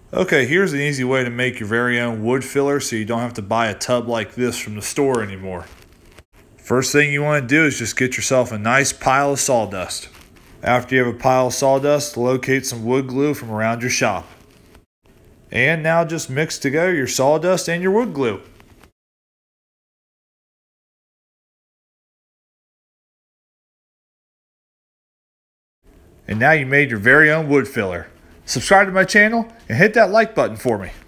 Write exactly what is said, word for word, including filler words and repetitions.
Okay, here's an easy way to make your very own wood filler so you don't have to buy a tub like this from the store anymore. First thing you want to do is just get yourself a nice pile of sawdust. After you have a pile of sawdust, locate some wood glue from around your shop. And now just mix together your sawdust and your wood glue. And now you made your very own wood filler. Subscribe to my channel and hit that like button for me.